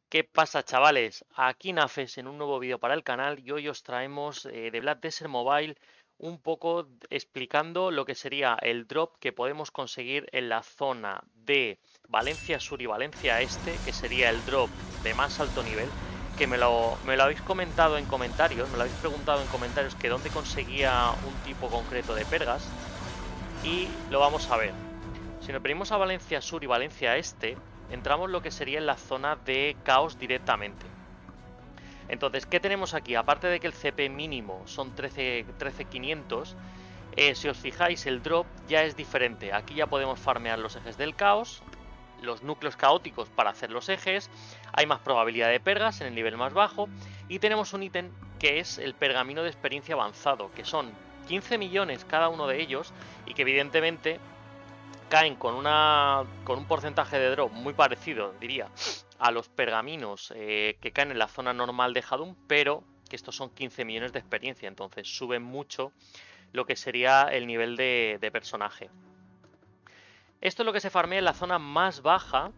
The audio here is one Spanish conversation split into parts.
¿Qué pasa, chavales? Aquí Nafes en un nuevo vídeo para el canal y hoy os traemos de Black Desert Mobile un poco explicando lo que sería el drop que podemos conseguir en la zona de Valencia Sur y Valencia Este, que sería el drop de más alto nivel, que me lo habéis comentado en comentarios, me lo habéis preguntado en comentarios que dónde conseguía un tipo concreto de pergas y lo vamos a ver. Si nos venimos a Valencia Sur y Valencia Este, entramos lo que sería en la zona de caos directamente. Entonces, ¿qué tenemos aquí? Aparte de que el CP mínimo son 13.500, si os fijáis, el drop ya es diferente. Aquí ya podemos farmear los ejes del caos, los núcleos caóticos para hacer los ejes, hay más probabilidad de pergas en el nivel más bajo, y tenemos un ítem que es el pergamino de experiencia avanzado, que son 15 millones cada uno de ellos, y que evidentemente caen con un porcentaje de drop muy parecido, diría, a los pergaminos que caen en la zona normal de Hadum, pero que estos son 15 millones de experiencia, entonces suben mucho lo que sería el nivel de personaje. Esto es lo que se farmea en la zona más baja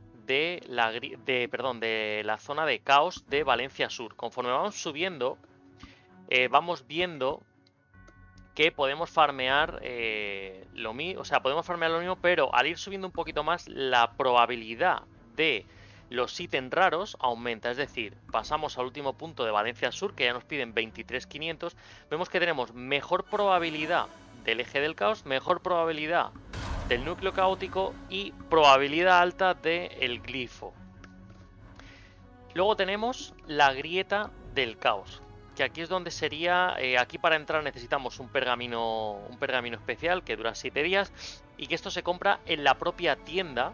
de la zona de caos de Valencia Sur. Conforme vamos subiendo, vamos viendo que podemos farmear lo mismo, o sea, podemos farmear lo mismo, pero al ir subiendo un poquito más, la probabilidad de los ítems raros aumenta. Es decir, pasamos al último punto de Valencia Sur, que ya nos piden 23.500. Vemos que tenemos mejor probabilidad del eje del caos, mejor probabilidad del núcleo caótico y probabilidad alta del glifo. Luego tenemos la grieta del caos, que aquí es donde sería, aquí para entrar necesitamos un pergamino especial que dura 7 días y que esto se compra en la propia tienda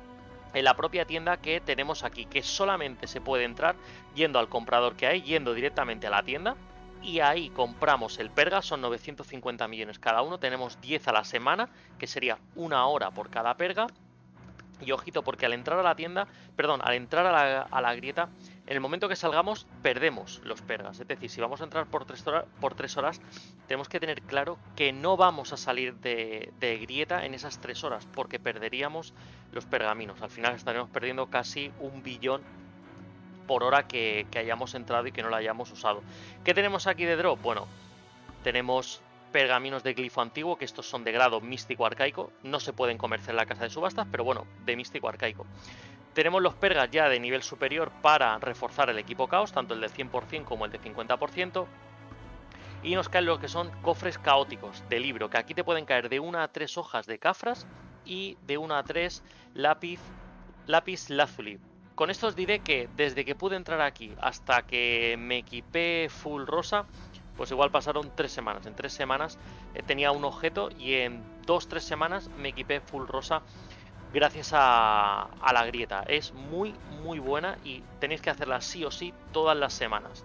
que tenemos aquí, que solamente se puede entrar yendo al comprador que hay, yendo directamente a la tienda, y ahí compramos el perga, son 950 millones cada uno, tenemos 10 a la semana, que sería una hora por cada perga. Y ojito, porque al entrar a la tienda, perdón, al entrar a la grieta, en el momento que salgamos, perdemos los pergas. Es decir, si vamos a entrar por 3 horas, tenemos que tener claro que no vamos a salir de grieta en esas 3 horas, porque perderíamos los pergaminos. Al final estaremos perdiendo casi 1 billón por hora que hayamos entrado y que no la hayamos usado. ¿Qué tenemos aquí de drop? Bueno, tenemos pergaminos de glifo antiguo, que estos son de grado místico arcaico, no se pueden comerciar en la casa de subastas, pero bueno, de místico arcaico. Tenemos los pergas ya de nivel superior para reforzar el equipo caos, tanto el del 100% como el de 50%. Y nos caen lo que son cofres caóticos de libro, que aquí te pueden caer de 1 a 3 hojas de cafras y de 1 a 3 lápiz lazuli. Con esto os diré que desde que pude entrar aquí hasta que me equipé full rosa, pues igual pasaron 3 semanas. En 3 semanas tenía un objeto y en 2-3 semanas me equipé full rosa gracias a la grieta. Es muy muy buena y tenéis que hacerla sí o sí todas las semanas.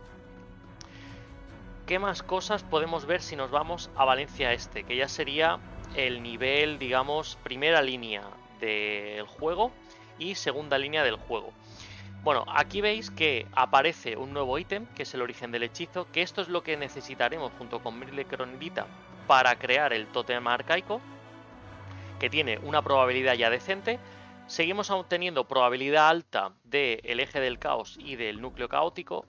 ¿Qué más cosas podemos ver si nos vamos a Valencia Este? Que ya sería el nivel, digamos, primera línea del juego y segunda línea del juego. Bueno, aquí veis que aparece un nuevo ítem, que es el origen del hechizo, que esto es lo que necesitaremos junto con Mirle Cronidita para crear el tótem arcaico, que tiene una probabilidad ya decente. Seguimos obteniendo probabilidad alta del eje del caos y del núcleo caótico.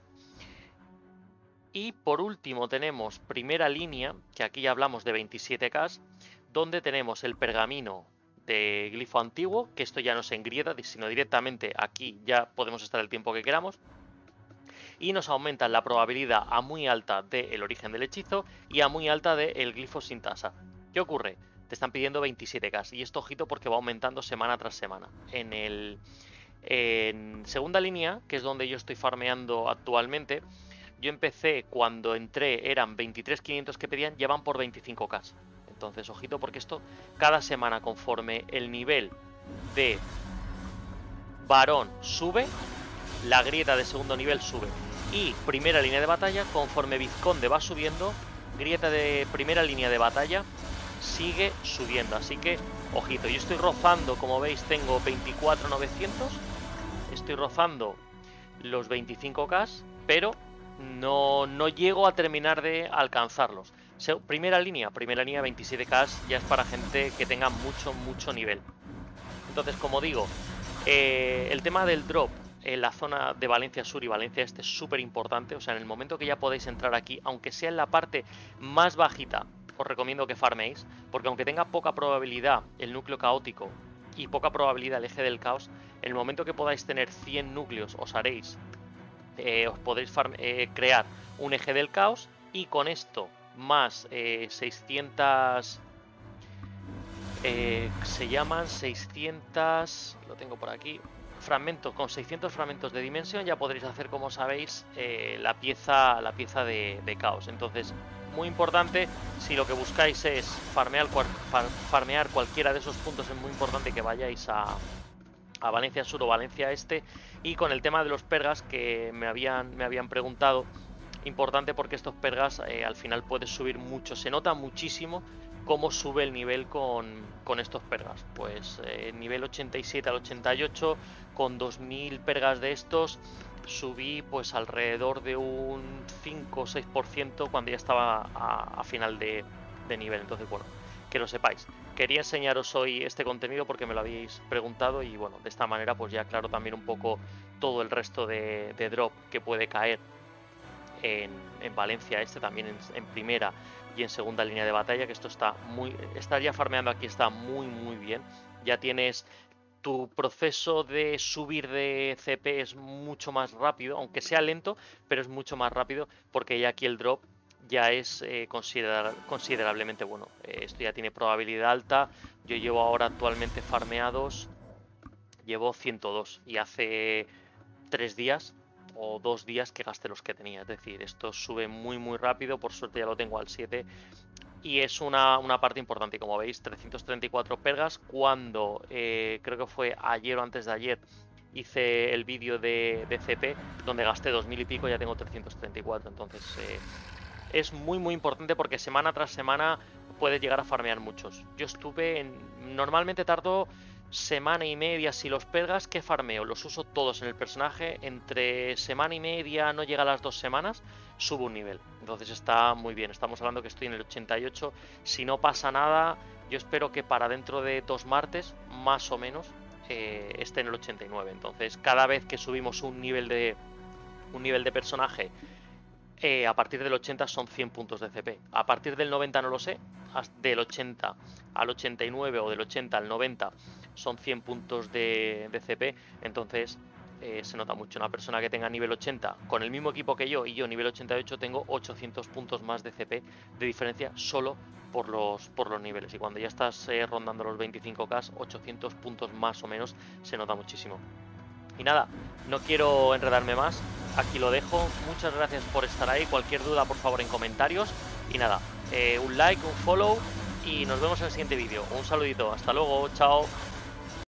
Y por último tenemos primera línea, que aquí ya hablamos de 27k, donde tenemos el pergamino de glifo antiguo, que esto ya no se engrieta, sino directamente aquí ya podemos estar el tiempo que queramos. Y nos aumentan la probabilidad a muy alta del origen del hechizo y a muy alta del glifo sin tasa. ¿Qué ocurre? Te están pidiendo 27k y esto ojito porque va aumentando semana tras semana. En segunda línea, que es donde yo estoy farmeando actualmente, yo empecé cuando entré, eran 23.500 que pedían, ya van por 25k. Entonces, ojito, porque esto cada semana, conforme el nivel de varón sube, la grieta de segundo nivel sube. Y primera línea de batalla, conforme Vizconde va subiendo, grieta de primera línea de batalla sigue subiendo. Así que, ojito, yo estoy rozando, como veis, tengo 24.900. Estoy rozando los 25k, pero no llego a terminar de alcanzarlos. Primera línea 27k ya es para gente que tenga mucho nivel. Entonces, como digo, el tema del drop en la zona de Valencia Sur y Valencia Este es súper importante. O sea, en el momento que ya podéis entrar aquí, aunque sea en la parte más bajita, os recomiendo que farméis, porque aunque tenga poca probabilidad el núcleo caótico y poca probabilidad el eje del caos, en el momento que podáis tener 100 núcleos os podréis crear un eje del caos, y con esto más 600... se llaman 600... lo tengo por aquí... fragmentos, con 600 fragmentos de dimensión ya podréis hacer, como sabéis, la pieza de caos. Entonces, muy importante, si lo que buscáis es farmear cualquiera de esos puntos, es muy importante que vayáis a Valencia Sur o Valencia Este. Y con el tema de los pergas, que me habían preguntado, importante porque estos pergas al final puedes subir mucho, se nota muchísimo cómo sube el nivel con estos pergas. Pues nivel 87 al 88, con 2000 pergas de estos, subí pues alrededor de un 5 o 6% cuando ya estaba a final de nivel. Entonces, bueno, que lo sepáis. Quería enseñaros hoy este contenido porque me lo habéis preguntado, y bueno, de esta manera pues ya claro también un poco todo el resto de drop que puede caer en Valencia Este, también en primera y en segunda línea de batalla, que esto está estar ya farmeando aquí está muy bien. Ya tienes tu proceso de subir de CP, es mucho más rápido, aunque sea lento, pero es mucho más rápido porque ya aquí el drop ya es considerablemente bueno. Esto ya tiene probabilidad alta. Yo llevo ahora actualmente farmeados, llevo 102, y hace 3 días o 2 días que gasté los que tenía. Es decir, esto sube muy rápido. Por suerte ya lo tengo al 7. Y es una parte importante. Como veis, 334 pergas. Cuando creo que fue ayer o antes de ayer hice el vídeo de CP, donde gasté 2000 y pico, ya tengo 334. Entonces es muy importante porque semana tras semana puedes llegar a farmear muchos. Yo normalmente tardo semana y media. Si los pergas que farmeo los uso todos en el personaje, entre semana y media, no llega a las 2 semanas, subo un nivel. Entonces está muy bien. Estamos hablando que estoy en el 88. Si no pasa nada, yo espero que para dentro de 2 martes, más o menos, esté en el 89. Entonces, cada vez que subimos un nivel de personaje, a partir del 80 son 100 puntos de CP. A partir del 90 no lo sé. Del 80 al 89 o del 80 al 90 son 100 puntos de CP. Entonces se nota mucho. Una persona que tenga nivel 80 con el mismo equipo que yo, y yo nivel 88, tengo 800 puntos más de CP de diferencia solo por los niveles. Y cuando ya estás rondando los 25k, 800 puntos más o menos, se nota muchísimo. Y nada, no quiero enredarme más, aquí lo dejo. Muchas gracias por estar ahí. Cualquier duda, por favor, en comentarios. Y nada, un like, un follow, y nos vemos en el siguiente vídeo. Un saludito, hasta luego, chao.